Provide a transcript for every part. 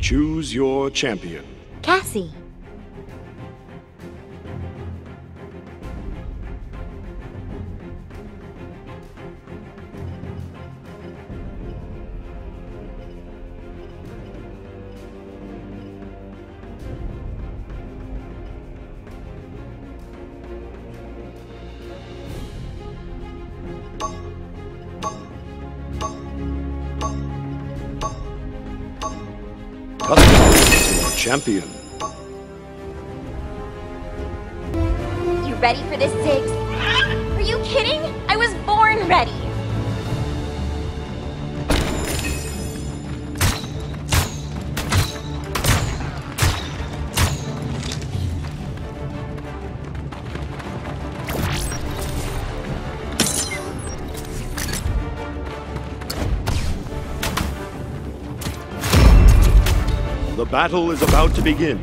Choose your champion. Cassie. Customize your champion. You ready for this, Ziggs? Are you kidding? I was born ready. The battle is about to begin.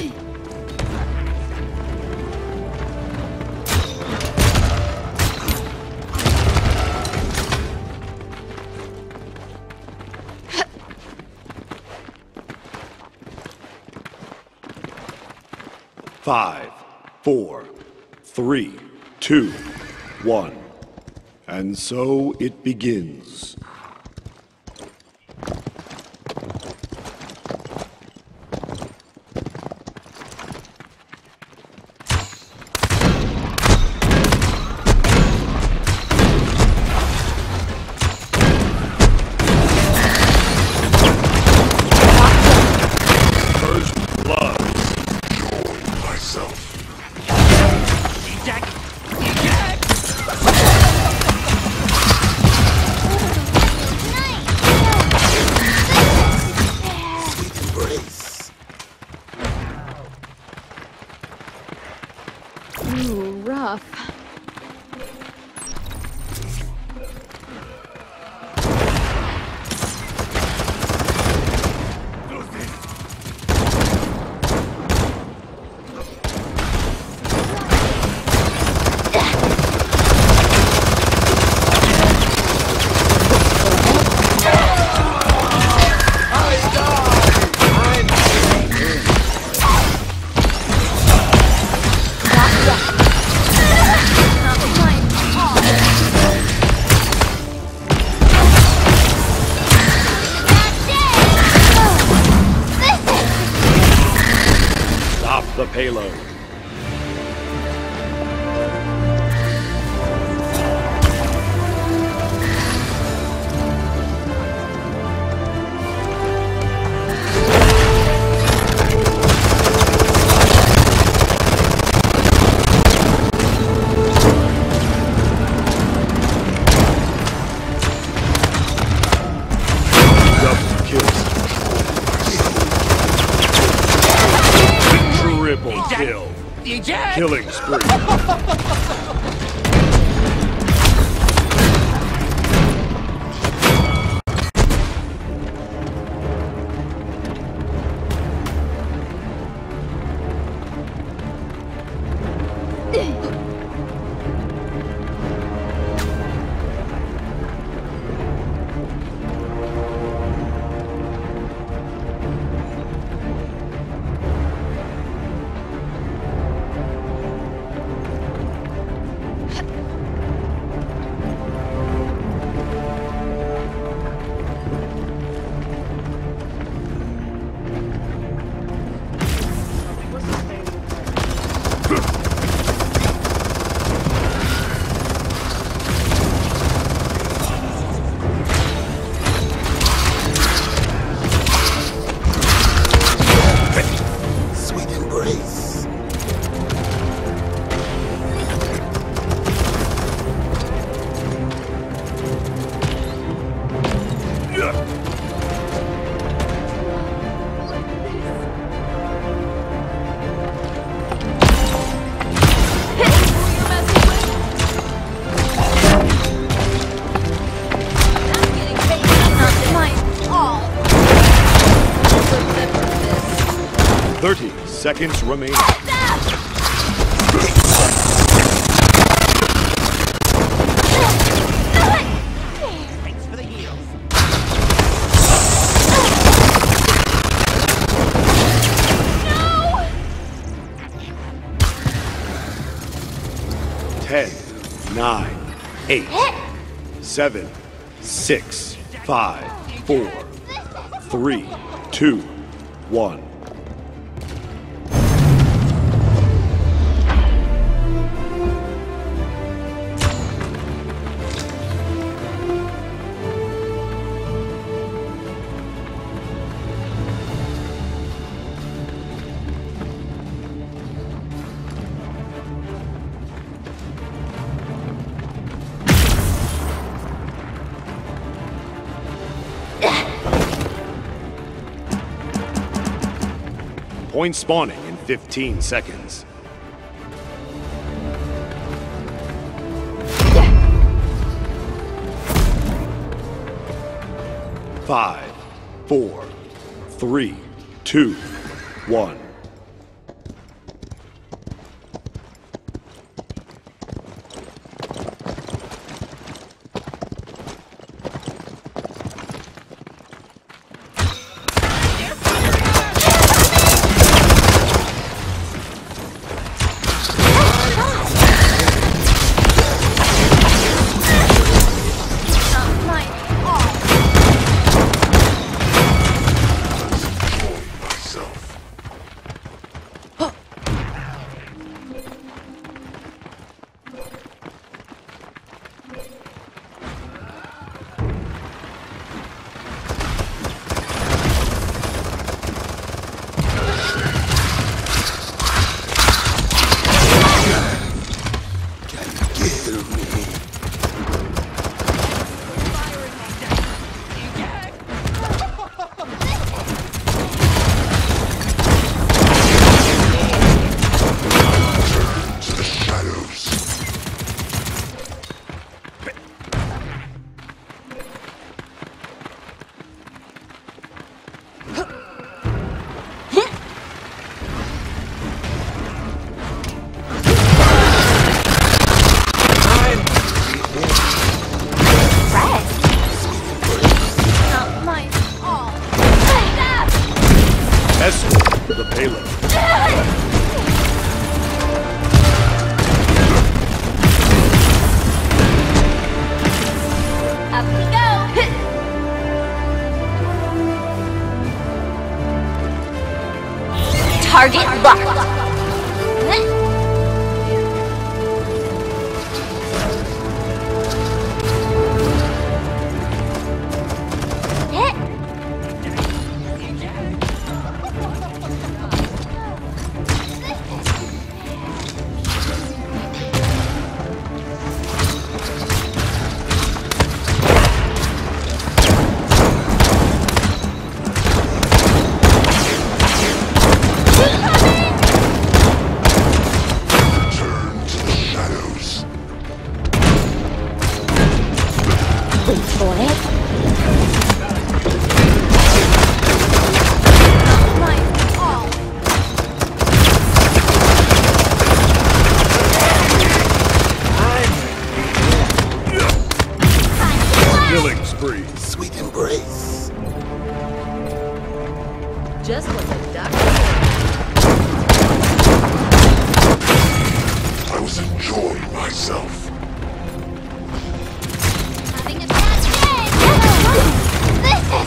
Five, 4, 3, 2, 1. And so it begins. Ooh, rough. The payload. Double kills. Triple kill. Killing spree. Seconds remain. Thanks for the heals. 10, 9, 8, 7, 6, 5, 4, 3, 2, 1. Point spawning in 15 seconds. Five, 4, 3, 2, 1. The payload. Up we go! Target locked. Killing spree. Sweet embrace. Just what the doctor I was enjoying myself. Having a bad day! This is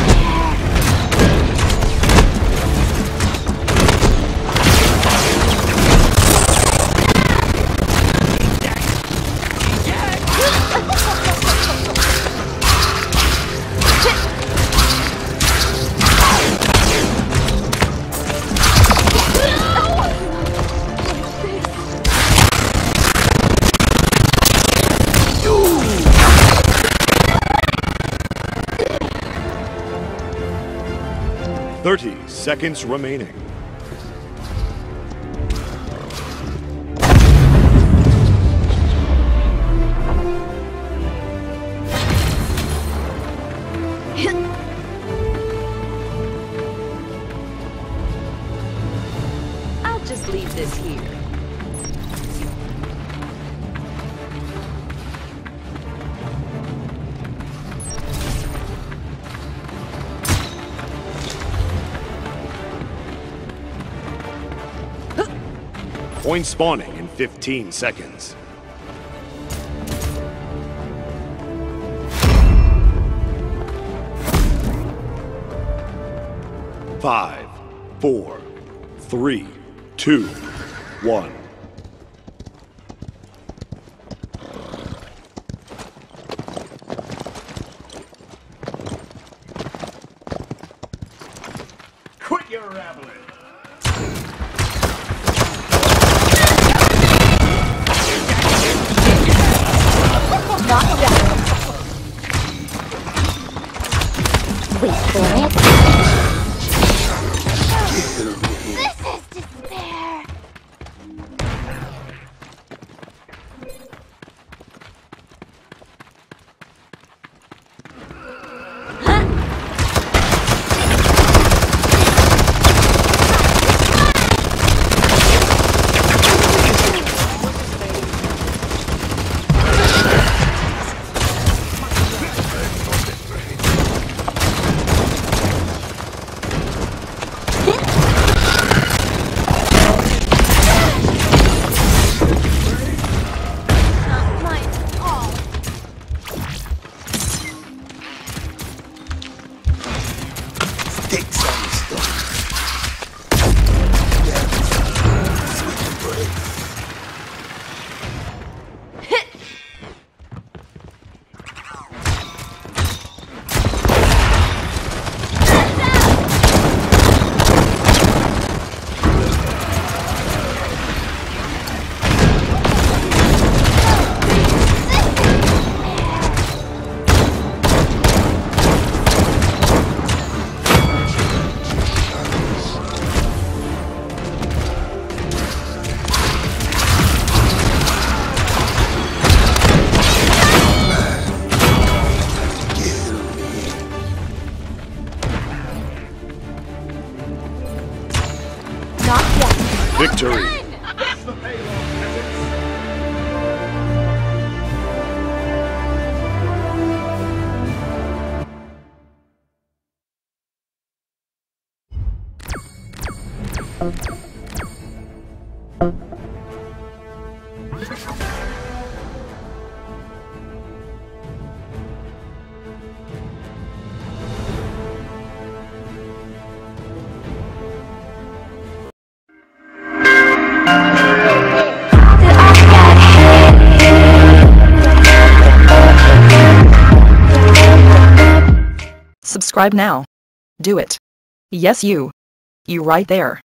Thirty seconds remaining. I'll just leave this here. Point spawning in 15 seconds. 5, 4, 3, 2, 1. Quit your rambling. Wait for it. This is despair. Sticks on the stone. Sweet embrace. Victory! That's the payload, peasants. Subscribe now. Do it. Yes, you. You right there.